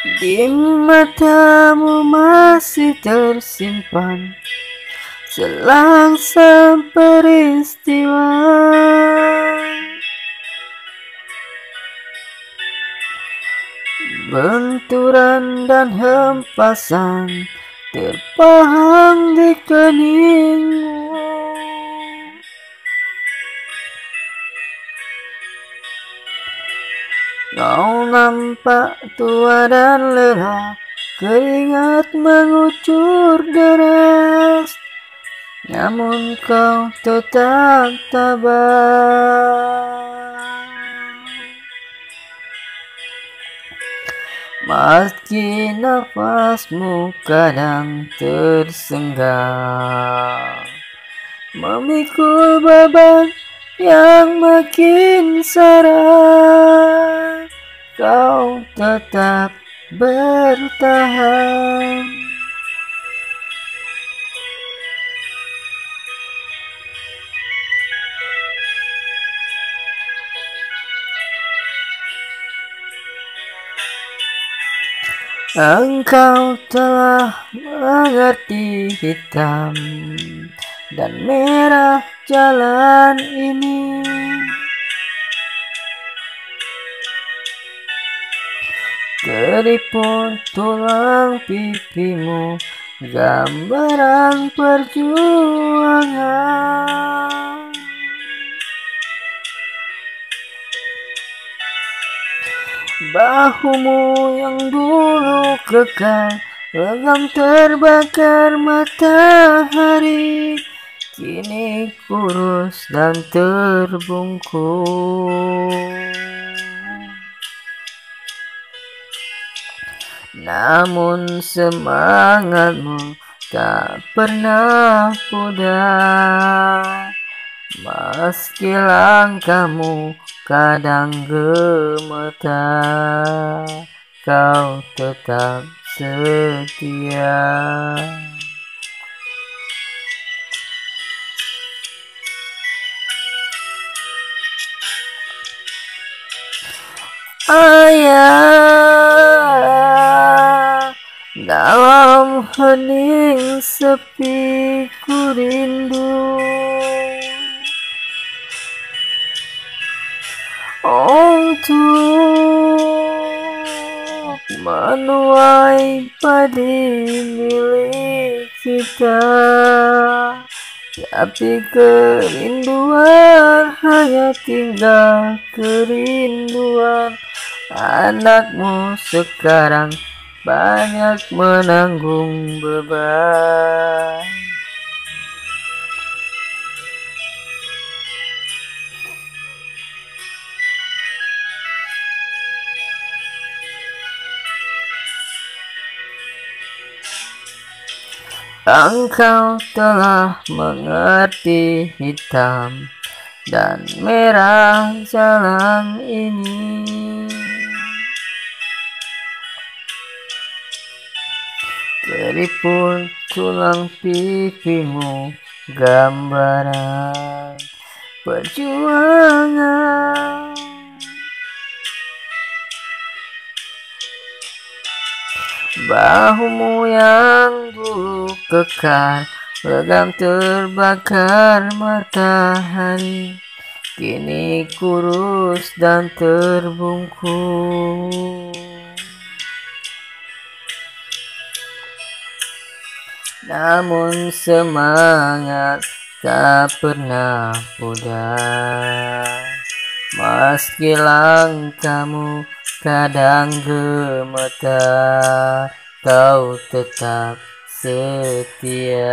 Di matamu masih tersimpan selangsang peristiwa, benturan dan hempasan terpaham di keningmu. Kau nampak tua dan lelah, keringat mengucur deras, namun kau tetap tabah. Meski nafasmu kadang tersenggah, memikul beban yang makin seret, kau tetap bertahan. Engkau telah mengerti hitam dan merah jalan ini. Keriput tulang pipimu, gambaran perjuangan. Bahumu yang dulu kekal, legam terbakar matahari, kini kurus dan terbungkus. Namun semangatmu tak pernah pudar, meski langkahmu kadang gemetar, kau tetap setia. Ayah, dalam hening sepi ku rindu, untuk menuai padi milik kita. Tapi kerinduan hanya tinggal kerinduan. Anakmu sekarang banyak menanggung beban. Engkau telah mengerti hitam dan merah jalan ini. Keriput tulang pipimu, gambaran perjuangan. Bahumu yang dulu kekar, legam terbakar matahari, kini kurus dan terbungkus. Namun semangat tak pernah pudar, meski langkahmu kadang gemetar, kau tetap setia.